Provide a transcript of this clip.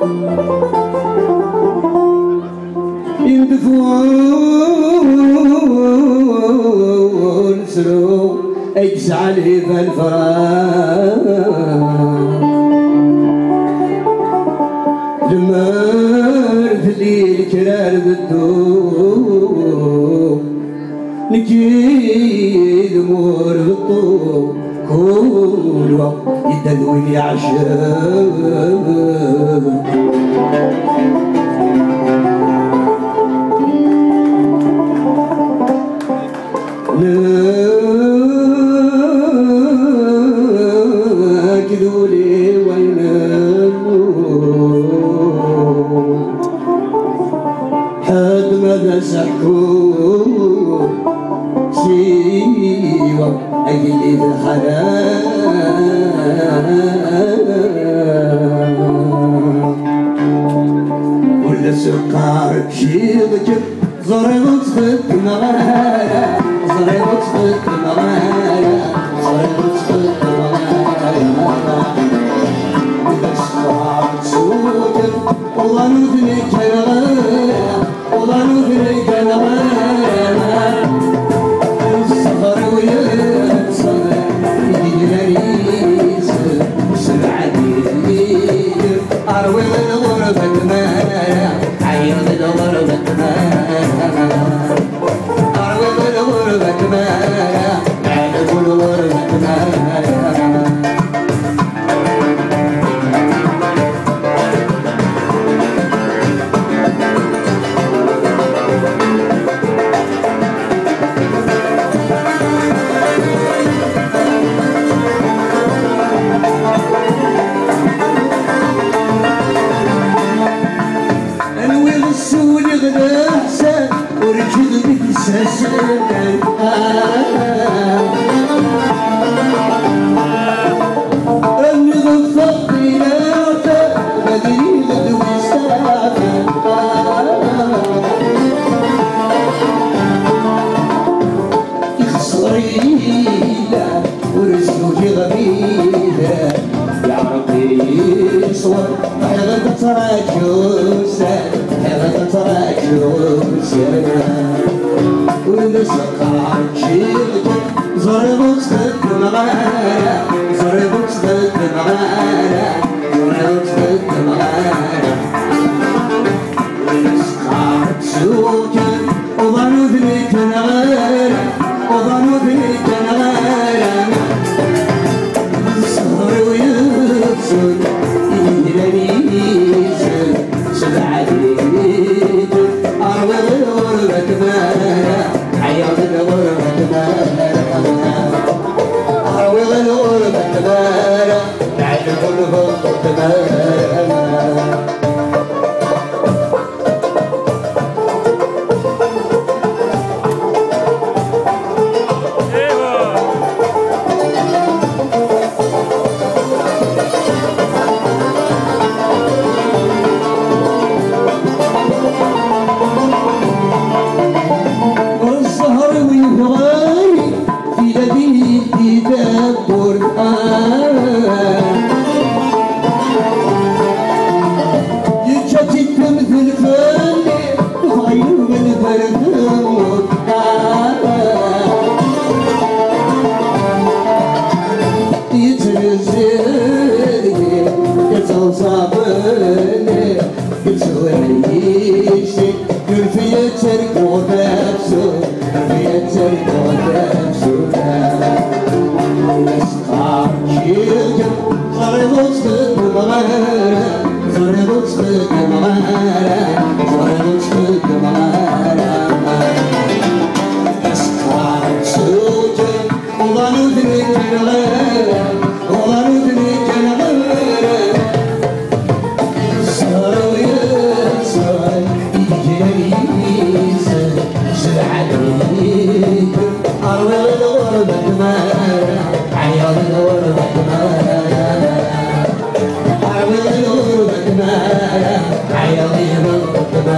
يندفون سلو اجزع لي بالفراق دمر في الليل كرار بالدوب نجي دمور بالطوب كل وقت يدلوني عشاق ناكدوا لي ويناموا حد ما بسحكوا سيوا أجلي بالحنان ولا سكر شيغجر ضربت خد مغايا ضربت خد مغايا ضربت خد مغايا بس طلعت سوكر والله نودني كنغايا والله نودني كنغايا الصغر ويتصغر يجريس سبعدي أروي الغربة مايا عيض الغربة مايا أروي الغربة مايا عيض الغربة مايا I